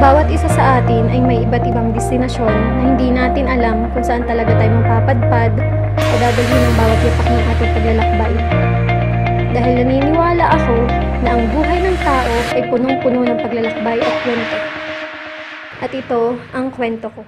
Bawat isa sa atin ay may iba't ibang destinasyon na hindi natin alam kung saan talaga tayo mapapadpad o dadalhin ng bawat yapak ng ating paglalakbay. Dahil naniniwala ako na ang buhay ng tao ay punong-puno ng paglalakbay at kwento. At ito ang kwento ko.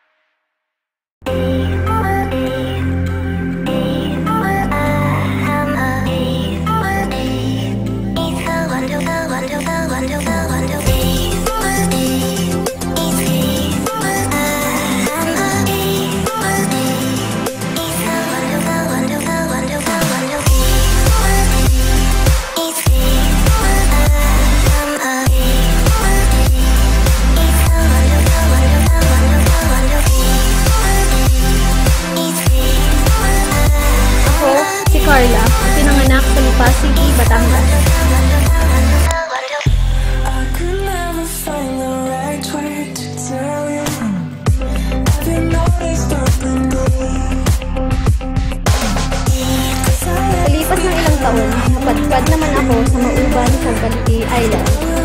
Carla, pinanganak sa Lipa City, Batangas. Palipas ng ilang taon, napadpad naman ako sa Mauban, Salcalite Island.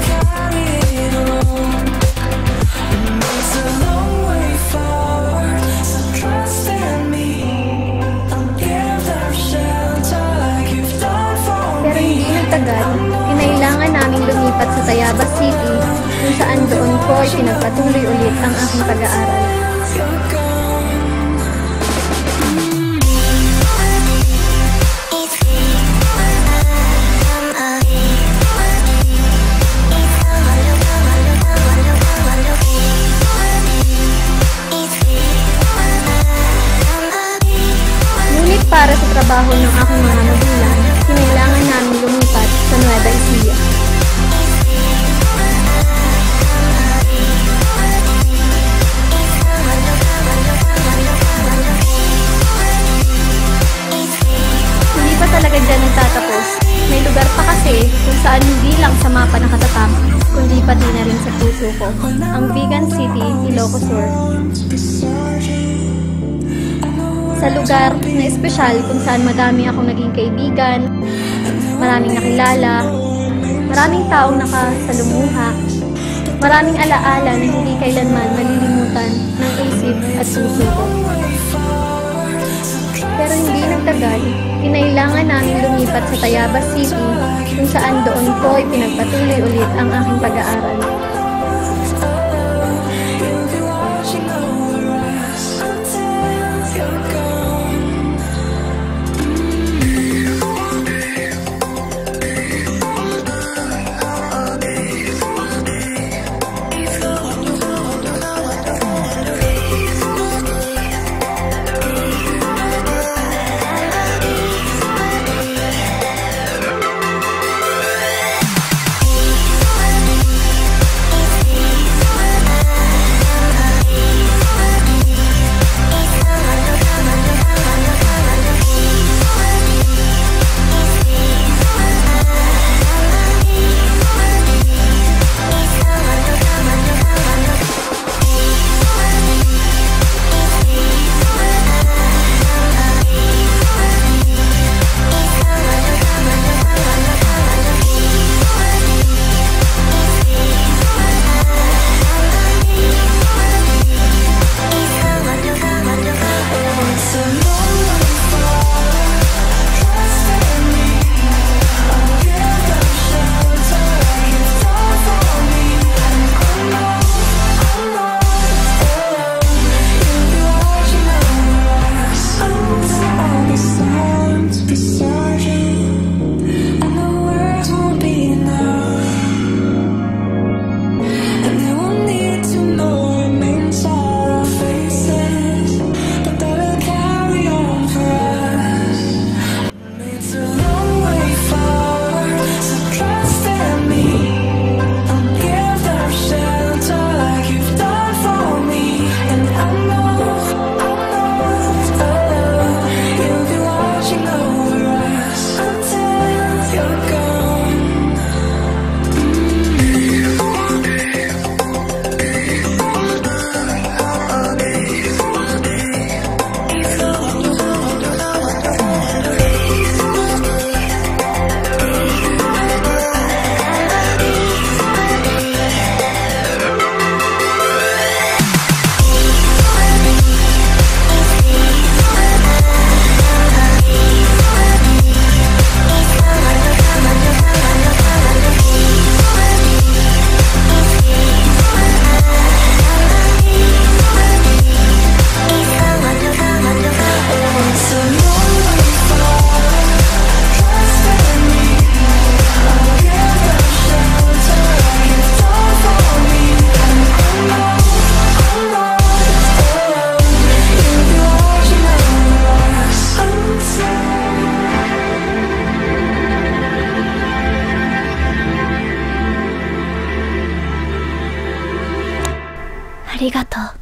Kinailangan naming lumipat sa Tayabas City kung saan doon ko ay pinagpatuloy ulit ang aking pag-aaral. Ngunit para sa trabaho ng aking mga magulang, kinailangan namin lumipat sa Nueva Ecija. Hindi pa talaga dyan nagtatapos. May lugar pa kasi kung saan hindi lang sa mapa nakatatak, kundi pati na rin sa puso ko, ang Vigan City, Ilocos Sur. Sa lugar na espesyal kung saan madami akong naging kaibigan, maraming nakilala, maraming taong nakasalumuha, maraming alaala na hindi kailanman malilimutan ng isip at puso ko. Pero hindi nagtagal, kinailangan namin lumipat sa Tayabas City kung saan doon ko ipinagpatuloy ulit ang aking pag-aaral. ありがとう。